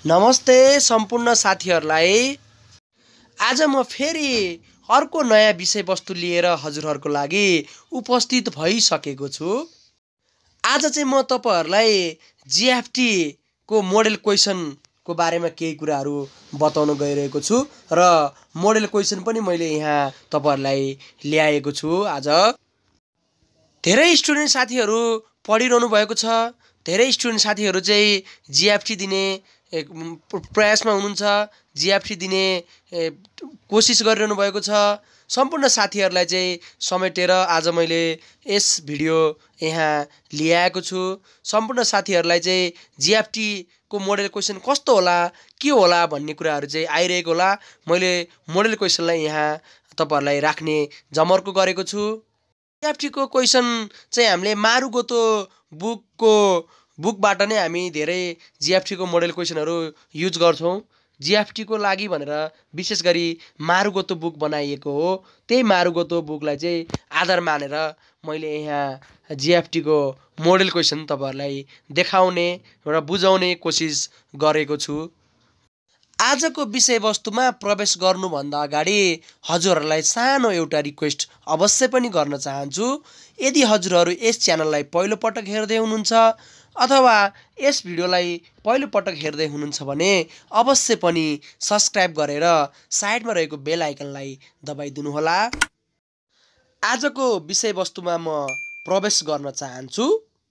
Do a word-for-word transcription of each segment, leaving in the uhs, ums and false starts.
नमस्ते सम्पूर्ण साथीहरूलाई। आज म फेरि अर्को नयाँ विषयवस्तु लिएर हजुरहरूको लागि उपस्थित भइसकेको छु। आज चाहिँ म तपाईहरूलाई जीएफटी को मोडल क्वेसन को बारेमा केही कुराहरू बताउन गइरहेको छु र मोडल क्वेसन पनि मैले यहाँ तपाईहरूलाई ल्याएको छु। आज धेरै स्टुडेन्ट साथीहरू पढिरहनु भएको छ। धेरै स्टुडेन्ट साथीहरू चाहिँ जीएफटी दिने प्रयासमा हुनुहुन्छ, जीएफटी दिने कोसिस गरिरहनु भएको छ। सम्पूर्ण साथीहरूलाई चाहिँ समेटेर आज मैले यस भिडियो यहाँ ल्याएको छु। सम्पूर्ण साथीहरूलाई चाहिँ जीएफटी को मोडल क्वेसन कस्तो होला, के होला भन्ने कुराहरू चाहिँ आइरहेको होला। मैले मोडल क्वेसनलाई यहाँ तपाईहरूलाई राख्ने जमर्को गरेको छु। जीएफटी को क्वेसन चाहिँ हामीले मारुगोतो बुकको बुकबाट नै हामी धेरै जीएफटी को मोडल क्वेसनहरू युज गर्छौँ। जीएफटी को लागि भनेर विशेष गरी मारुगोतो बुक बनाइएको हो। त्यही मारुगोतो बुकलाई चाहिँ आधार मानेर मैले यहाँ जीएफटी को मोडल क्वेसन तपाईहरूलाई देखाउने र बुझाउने कोसिस गरेको छु। आजको विषयवस्तुमा प्रवेश गर्नुभन्दा अगाडि हजुरहरूलाई सानो एउटा रिक्वेस्ट अवश्य पनि गर्न चाहन्छु। यदि हजुरहरू यस च्यानललाई पहिलोपटक हेर्दै हुनुहुन्छ अथवा यस भिडियोलाई पहिलोपटक हेर्दै हुनुहुन्छ भने अवश्य पनि सब्स्क्राइब गरेर साइडमा रहेको बेल आइकनलाई दबाइदिनुहोला। आजको विषयवस्तुमा म प्रवेश गर्न चाहन्छु।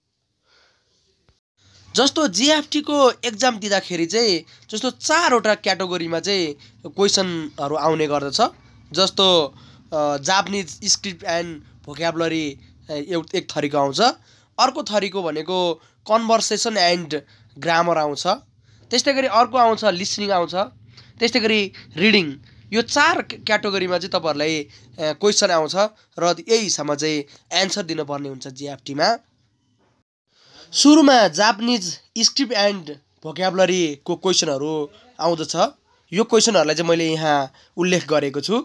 जस्तो जीएफटी को एक्जाम दिँदाखेरि चाहिँ जस्तो चारवटा क्याटेगोरीमा चाहिँ क्वेसनहरू आउने गर्दछ। जस्तो जापानिज स्क्रिप्ट एन्ड भोक्याबुलरी एक थरीको आउँछ। अर्को थरीको भनेको कन्भर्सेसन एन्ड ग्रामर आउँछ। त्यस्तै गरी अर्को आउँछ लिसनिङ आउँछ। त्यस्तै गरी रिडिङ। यो चार क्याटेगोरीमा चाहिँ तपाईँहरूलाई क्वेसन आउँछ र यही हिसाबमा चाहिँ एन्सर दिनुपर्ने हुन्छ जीएफटीमा। सुरुमा जापानिज स्क्रिप्ट एन्ड भोक्याबुलरी को क्वेसनहरू आउँदछ। यो क्वेसनहरूलाई चाहिँ मैले यहाँ उल्लेख गरेको छु।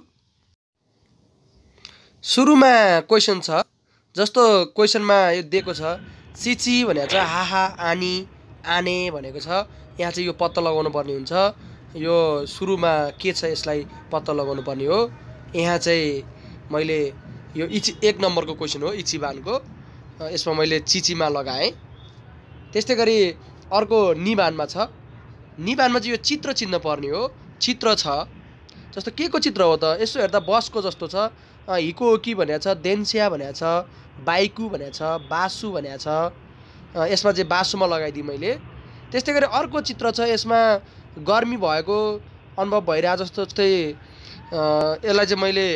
सुरुमा क्वेसन छ। जस्तो क्वेसनमा यो दिएको छ चिची भनेको छ हाहा आनी आने भनेको छ। यहाँ चाहिँ यो पत्ता लगाउनु पर्ने हुन्छ। यो सुरुमा के छ यसलाई पत्ता लगाउनु पर्ने हो। यहाँ चाहिँ मैले यो इची एक नम्बरको क्वेसन हो इचिबानको। यसमा मैले चिचीमा लगाएँ। त्यस्तै गरी अर्को निबानमा छ। निबानमा चाहिँ यो चित्र चिन्न पर्ने हो। चित्र छ। जस्तो के को चित्र हो त? यसो हेर्दा बसको जस्तो छ। हिको हो कि भनेको छ, देन्सिया भनेको छ, बाइकु भनेको छ, बासु भनेको छ। यसमा चाहिँ बासुमा लगाइदिएँ मैले। त्यस्तै गरी अर्को चित्र छ। यसमा गर्मी भएको अनुभव भइरहेको जस्तो जस्तै यसलाई चाहिँ मैले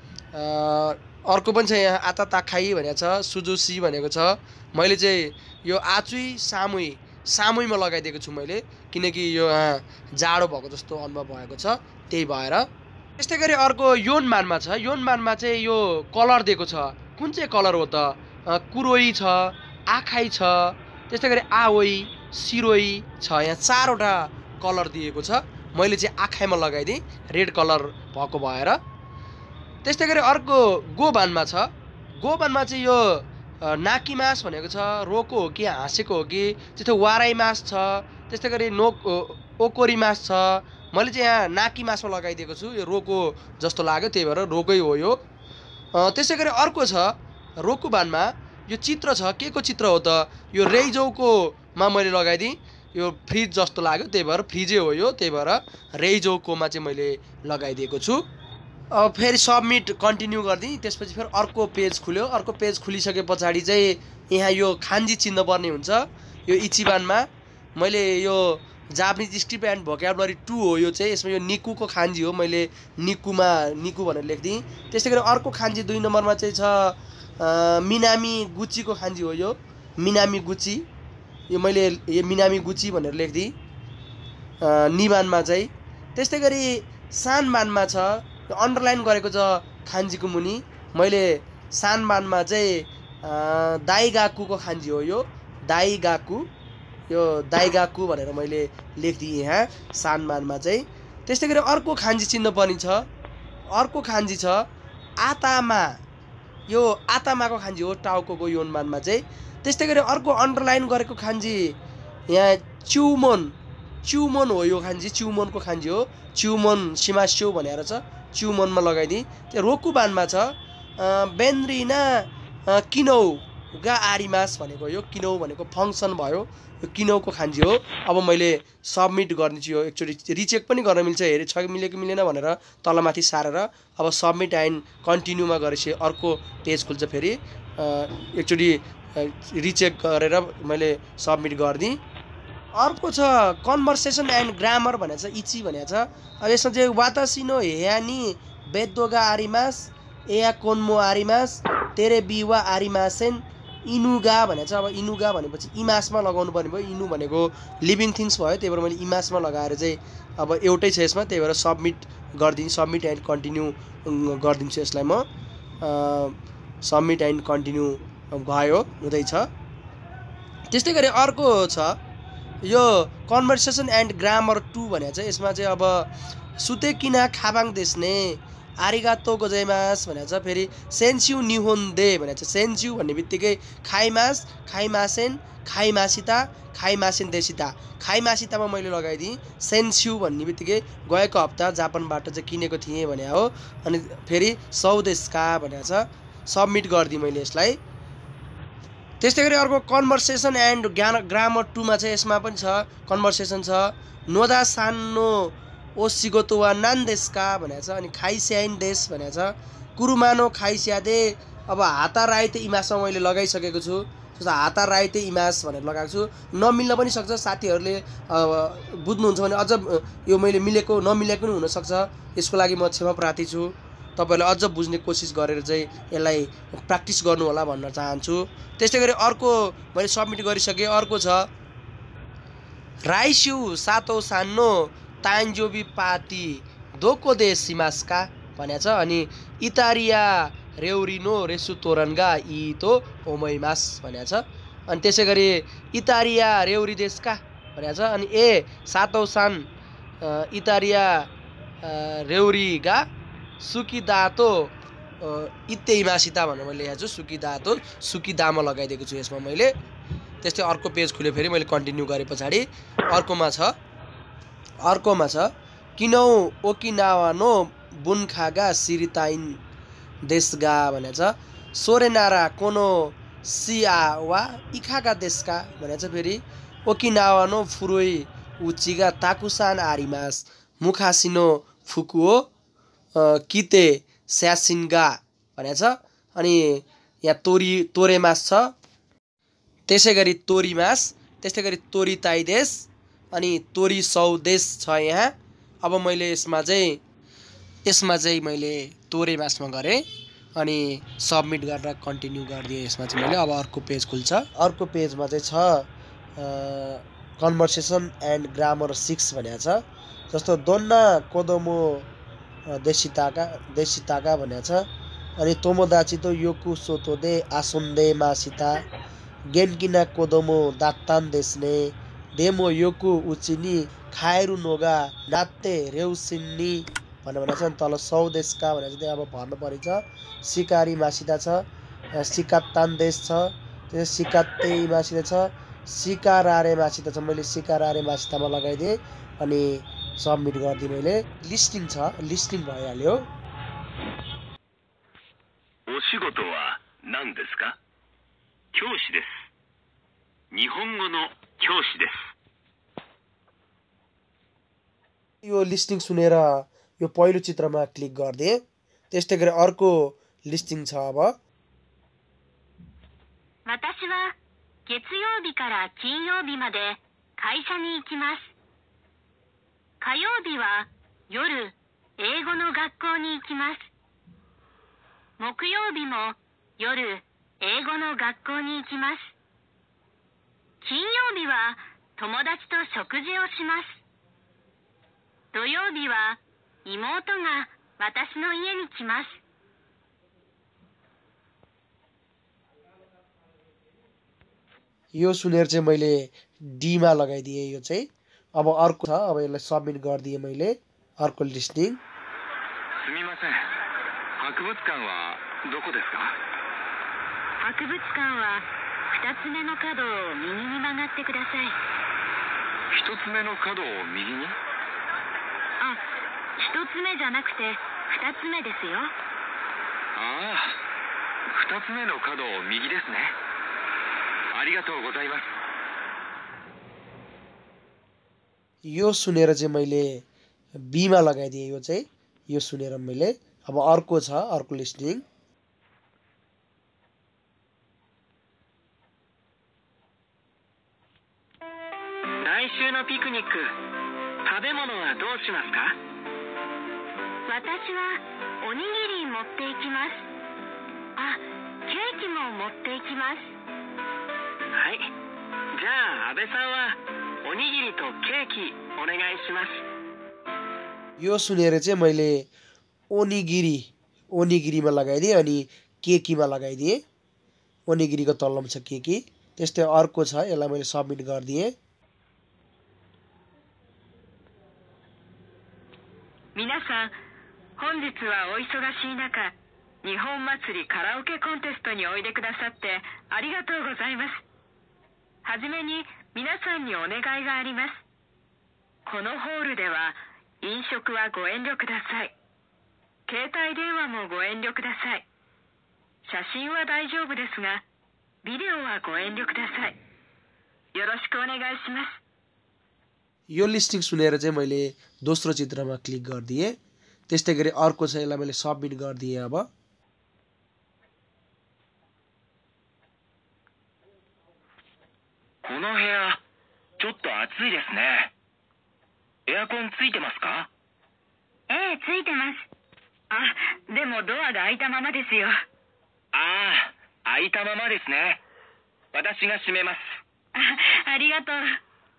अर्को पनि छ यहाँ आता ताखाई भनेको छ, सुजुसी भनेको छ। मैले चाहिँ यो आचुई सामुई सामुईमा लगाइदिएको छु मैले, किनकि यो यहाँ जाडो भएको जस्तो अनुभव भएको छ, त्यही भएर। त्यस्तै गरी अर्को योनमानमा छ। योनमानमा चाहिँ यो कलर दिएको छ। कुन चाहिँ कलर हो त? कुरोई छ, आखाई छ, त्यस्तै गरी आओई, सिरोई छ। यहाँ चारवटा कलर दिएको छ। मैले चाहिँ आखाइमा लगाइदिएँ रेड कलर भएको भएर। त्यस्तै गरी अर्को गोबानमा छ। गोबानमा चाहिँ यो नाकी मास भनेको छ, रोको हो कि हाँसेको हो कि, त्यस्तो वाराई मास छ। त्यस्तै गरी नो ओकोरी मास छ। मैले चाहिँ यहाँ नाकी मासमा लगाइदिएको छु। यो रोको जस्तो लाग्यो त्यही भएर रोकै हो यो। त्यसै गरी अर्को छ रोकुबानमा। यो चित्र छ। के को चित्र हो त? यो रेइजौकोमा मैले लगाइदिएँ। यो फ्रिज जस्तो लाग्यो त्यही भएर फ्रिजै हो यो, त्यही भएर रेइजौकोमा चाहिँ मैले लगाइदिएको छु। अब फेरि सबमिट कन्टिन्यू गरिदिएँ। त्यसपछि फेरि अर्को पेज खुल्यो। अर्को पेज खुलिसके पछाडि चाहिँ यहाँ यो खान्जी चिन्ह पर्ने हुन्छ। यो इचिबानमा मैले यो Japanese script and vocabulary two हो यो चाहिँ। यसमा यो निकुको खान्जी हो। मैले निकुमा निकु भनेर लेखिदिएँ। त्यस्तै गरी अर्को खान्जी दुई नम्बरमा चाहिँ छ मिनामी गुचीको खान्जी हो यो, मिनामी गुची। यो मैले यो मिनामी गुची भनेर लेखिदिएँ निबानमा चाहिँ। त्यस्तै गरी सानबानमा छ। अन्डरलाइन गरेको छ खान्जीको मुनि। मैले सानबानमा चाहिँ दाइगाकुको खान्जी हो यो, दाइगाकु। यो दाइगाकु भनेर मैले लेखिदिएँ यहाँ सानबानमा चाहिँ। त्यस्तै गरी अर्को खान्जी चिन्ह पर्ने छ। अर्को खान्जी छ आतामा। यो आतामाको खान्जी हो टाउको योनमानमा चाहिँ। त्यस्तै गरी अर्को अन्डरलाइन गरेको खान्जी यहाँ च्युमोन च्युमन हो यो खान्जी च्युमनको खान्जी हो च्युमन सिमास्यौ भनेर छ च्युमनमा लगाइदिएँ त्यो रोकुबानमा छ बेन्द्रिना किनौ गा आरिमास भनेको यो किनौ भनेको फङ्सन भयो यो किनौको खान्जी हो अब मैले सबमिट गर्नेछु यो एकचोटि रिचेक पनि गर्न मिल्छ हेरे छ कि मिलेको मिलेन भनेर तलमाथि सारेर अब सबमिट एन्ड कन्टिन्यूमा गरेपछि अर्को पेज खुल्छ फेरि एकचोटि रिचेक गरेर मैले सबमिट गरिदिएँ अर्को छ कन्भर्सेसन एन्ड ग्रामर भनेको छ इची भनेको छ अब यसमा चाहिँ वातासिनो हेयानी बेदोगा आरिमास एया कोन्मो आरिमास तेरे बिवा आरिमासेन इनुगा भनेको छ अब इनुगा भनेपछि इमासमा लगाउनु पर्ने भयो इनु भनेको लिभिङ थिङ्स भयो त्यही भएर मैले इमासमा लगाएर चाहिँ अब एउटै छ यसमा त्यही भएर सबमिट गरिदिन्छु सबमिट एन्ड कन्टिन्यू गरिदिन्छु यसलाई म सबमिट एन्ड कन्टिन्यू भयो हुँदैछ त्यस्तै गरी अर्को छ यो कन्भर्सेसन एन्ड ग्रामर टू भनेको चाहिँ यसमा चाहिँ अब सुते किना खाबाङ देश्ने आरिगातो गोजाइमास भनेको छ फेरि सेन्स्यु निहोन दे भनेको छ सेन्स्यु भन्ने बित्तिकै खाइमास खाइमासेन खाइमासिता खाइमासेन देसिता खाइमासितामा मैले लगाइदिएँ सेन्स्यु भन्ने बित्तिकै गएको हप्ता जापानबाट चाहिँ किनेको थिएँ भने हो अनि फेरि सौदेशका भनेको छ सबमिट गरिदिएँ मैले यसलाई त्यस्तै गरी अर्को कन्भर्सेसन एन्ड ग्रामर टूमा चाहिँ यसमा पनि छ कन्भर्सेसन छ नोदा सानो ओसिगोतो वा नान देशका भनेको छ अनि खाइस्याइन देश भनेको छ कुरुमानो खाइस्यादे अब हाता राइते इमासमा मैले लगाइसकेको छु जस्तो हाता राइते इमास भनेर लगाएको छु नमिल्न पनि सक्छ साथीहरूले बुझ्नुहुन्छ भने अझ यो मैले मिलेको नमिलेको पनि हुनसक्छ यसको लागि म क्षमा प्रार्थी छु तपाईहरुले अझ बुझ्ने कोसिस गरेर चाहिँ यसलाई प्र्याक्टिस गर्नु होला भन्न चाहन्छु त्यस्तै गरी अर्को मैले सबमिट गरिसकेँ अर्को छ राइस्यु सातो सान्नो तान्जोबी पाती दोको दे सिमास्का भनेको छ अनि इतारिया रेउरिनो रेसु तोरनगा इतो ओमैमास भनेको छ अनि त्यसै गरी इतारिया रेउरी देशका भनेको छ अनि ए सातौ सान इतारिया रेउरीगा सुकिदातो इत्यैमासिता भनेर मैले लेखेको छु सुकिदातो सुकिदामा लगाइदिएको छु यसमा मैले त्यस्तै अर्को पेज खुल्यो फेरि मैले कन्टिन्यू गरे पछाडि अर्कोमा छ अर्कोमा छ किनौ ओकिनावानो बुनखागा सिरिताइन देशगा भनेको छ सोरेनारा कोनो सिया वा इखागा देशका भनेको छ फेरि ओकिनावानो फुरोई उचिगा ताकुसान आरिमास मुखासिनो फुकुओ किते स्यासिनगा भनेको छ अनि यहाँ तोरी तोरेमास छ त्यसै गरी तोरीमास त्यस्तै गरी तोरीताई देश अनि तोरी सौ देश छ यहाँ अब मैले यसमा चाहिँ यसमा चाहिँ मैले तोरेमासमा गरेँ अनि सबमिट गरेर कन्टिन्यू गरिदिएँ यसमा चाहिँ मैले अब अर्को पेज खुल्छ अर्को पेजमा चाहिँ छ कन्भर्सेसन एन्ड ग्रामर सिक्स भनेको छ जस्तो दोन्ना कोदोमो देशिताका देशिताका भनेको छ अनि तोमोदाची तो योकु सोतोदे आसोन्दे मासिता गेन्किना कोदोमो दात्तान देशने डेमो योकु उचिनी खायरु नोगा नात्ते रेउसिन्नी भनेर भनेको छ नि तल सौ देशका भनेर चाहिँ अब भर्नु परेछ सिकारी मासिता छ सिकात्तान देश छ त्यो सिकात्ते मासिता छ सिकारारे मासिता छ मैले सिकारारे मासितामा लगाइदिएँ अनि सबमिट गरिदिएँ मैले लिस्टिङ छ लिस्टिङ भइहाल्यो ओशिगोतो वा नान देशु का क्योशी देशु निहोंगो नो क्योशी देशु यो लिस्टिङ सुनेर यो पहिलो चित्रमा क्लिक गर्दिए त्यस्तै गरी अर्को लिस्टिङ छ अब वाताशी वा गेत्सुयोबीから金曜日まで会社に行きます火曜日は夜英語の学校に行きます木曜日も夜英語の学校に行きます金曜日は友達と食事をします土曜日は妹が私の家に来ますयो सुनेर चाहिँ मैले डी मा लगाइदिएँ यो चाहिँ अब अर्को छ अब यसलाई सबमिट गरिदिएँ मैले अर्को लिस्टिङ सुमिमासेन博物館はどこですか博物館はふたつめの角を右に曲がってください一つ目の角を右に。 あ、一つ目じゃなくて二つ目ですよ。 ああ、二つ目の角を右ですね。ありがとうございます。 यो सुनेर चाहिँ मैले बीमा लगाइदिएँ। यो चाहिँ यो सुनेर मैले अब अर्को छ अर्को लिस्निङ। 来週のピクニック、食べ物はどうしますか？私はおにぎり持っていきます。あ、ケーキも持っていきます。はい。じゃあ安倍さんはおにぎりとケーキお願いします。 यो सुनेर चाहिँ मैले ओनिगिरी ओनिगिरीमा लगाइदिएँ अनि केकीमा लगाइदिएँ। ओनिगिरीको तल्लोमा छ केकी। त्यस्तै अर्को छ, यसलाई मैले सबमिट गरिदिएँ। 皆さん、本日はお忙しい中、日本祭りカラオケコンテストにおいでくださってありがとうございます。はじめに皆さんにお願いがあります。このホールでは飲食はご遠慮ください。携帯電話もご遠慮ください。写真は大丈夫ですが、ビデオはご遠慮ください。よろしくお願いします。 यो लिस्टिङ सुनेर चाहिँ मैले दोस्रो चित्रमा क्लिक गरिदिएँ। त्यस्तै गरी अर्को छ, यसलाई मैले सबमिट गरिदिएँ। अब この部屋ちょっと暑いですね。エアコンついてますか？ ええ、ついてます。あ、でもドアが開いたままですよ。 ああ、開いたままですね。私が閉めます。 あ、ありがとう。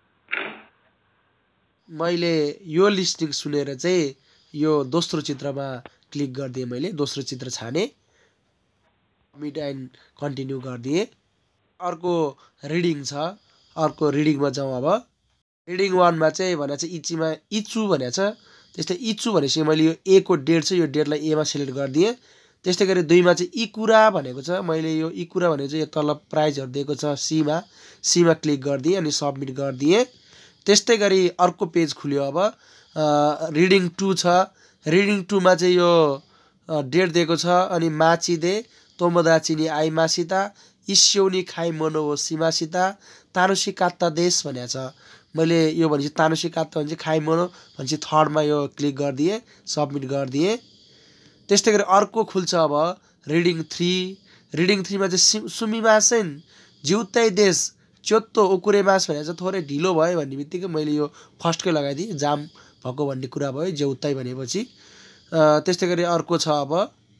मैले यो लिस्टिङ सुनेर चाहिँ यो दोस्रो चित्रमा क्लिक गरिदिएँ। मैले दोस्रो चित्र छाने, मिट एन्ड कन्टिन्यू गरिदिएँ। अर्को रिडिङ छ, अर्को रिडिङमा जाउँ। अब रिडिङ वानमा चाहिँ भने चाहिँ इचीमा इचु भनेको छ। त्यस्तै इचु भनेपछि मैले यो ए को डेट छ, यो डेटलाई एमा सिलेक्ट गरिदिएँ। त्यस्तै गरी दुईमा चाहिँ इकुरा भनेको छ, मैले यो इकुरा भनेको चाहिँ यो तल प्राइजहरू दिएको छ सीमा, सीमा क्लिक गरिदिएँ अनि सबमिट गरिदिएँ। त्यस्तै गरी अर्को पेज खुल्यो। अब रिडिङ टू छ। रिडिङ टूमा चाहिँ यो डेट दिएको छ अनि माचिदे तोमोदाचिनी आई मासिता इस्यौनी खाइ मनो हो सीमासिता तानुसी कात्ता देश भनेको छ। मैले यो भनेपछि तानुसी कात्ता भनेपछि खाइ मनो भनेपछि थर्डमा यो क्लिक गरिदिएँ, सबमिट गरिदिएँ। त्यस्तै गरी अर्को खुल्छ अब रिडिङ थ्री। रिडिङ थ्रीमा चाहिँ सुमिमासेन जिउतै देश चोत्तो उकुरेमास भनेर चाहिँ थोरै ढिलो भयो भन्ने बित्तिकै मैले यो फर्स्टकै लगाइदिएँ, जाम भएको भन्ने कुरा भयो जेउताइ भनेपछि। त्यस्तै गरी अर्को छ। अब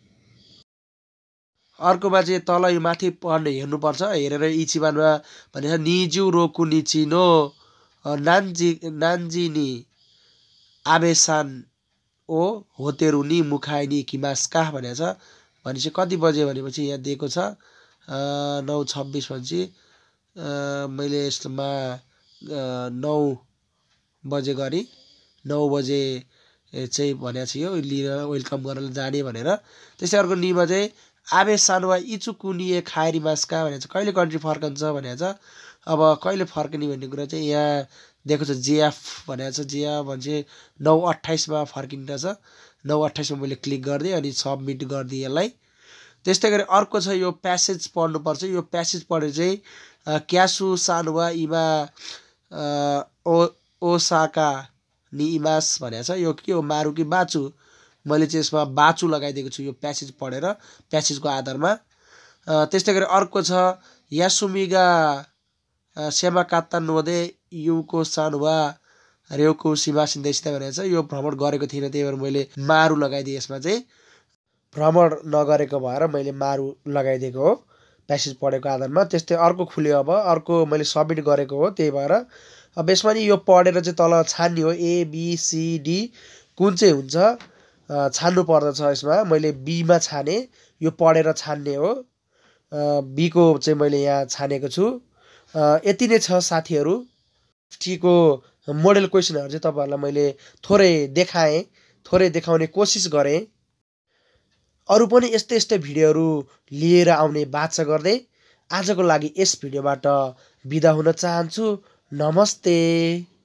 अर्कोमा चाहिँ तल यो माथि पढ्ने हेर्नुपर्छ, हेरेर इचिबानमा भनेको छ निजु रोकु निचिनो नान्जी नान्जिनी आबेसान ओ होतेरुनी मुखाइनी किमास्का भनेको छ। भनेपछि कति बजे भनेपछि यहाँ दिएको छ नौ छब्बिस भनेपछि मैले यसमा नौ बजे गरी नौ बजे चाहिँ भनेको छु यो लिएर वेलकम गरेर जाने भनेर। त्यसै अर्को निमा चाहिँ आबे सानवा इचुकुनिए खाइरी मास्का भनेको छ कहिले कन्ट्री फर्कन्छ भनेको छ। अब कहिले फर्कने भन्ने कुरा चाहिँ यहाँ दिएको छ जेएफ भनेको छ। जेएफ भन्छ नौ अट्ठाइसमा फर्किन्छ छ। नौ अट्ठाइसमा मैले क्लिक गरिदिएँ अनि सबमिट गरिदिएँ यसलाई। त्यस्तै गरी अर्को छ यो प्यासेज पढ्नुपर्छ। यो प्यासेज पढेर चाहिँ क्यासु सानुवा इमा ओ ओसाका नि इमास भनेको छ। यो के हो मारु कि बाचु? मैले चाहिँ यसमा बाचु लगाइदिएको छु यो प्यासेज पढेर प्यासेजको आधारमा। त्यस्तै गरी अर्को छ यासुमिगा सेमाकात्ता नोदे युको सानुवा रेउको सिमासिन्दैसित भनेको छ। यो भ्रमण गरेको थिइनँ त्यही भएर मैले मारु लगाइदिएँ। यसमा चाहिँ भ्रमण नगरेको भएर मैले मारु लगाइदिएको हो प्यासेज पढेको आधारमा। त्यस्तै अर्को खुल्यो। अब अर्को मैले सबमिट गरेको हो त्यही भएर अब यसमा नि यो पढेर चाहिँ तल छान्ने हो एबिसिडी कुन चाहिँ हुन्छ छान्नु पर्दछ। यसमा मैले बीमा छाने, यो पढेर छान्ने हो। बीको चाहिँ मैले यहाँ छानेको छु। यति नै छ साथीहरू। टीको मोडल क्वेसनहरू चाहिँ तपाईँहरूलाई मैले थोरै देखाएँ, थोरै देखाउने कोसिस गरेँ। अरू पनि यस्तै यस्तै भिडियोहरू लिएर आउने बाचा गर्दै आजको लागि यस भिडियोबाट बिदा हुन चाहन्छु। नमस्ते।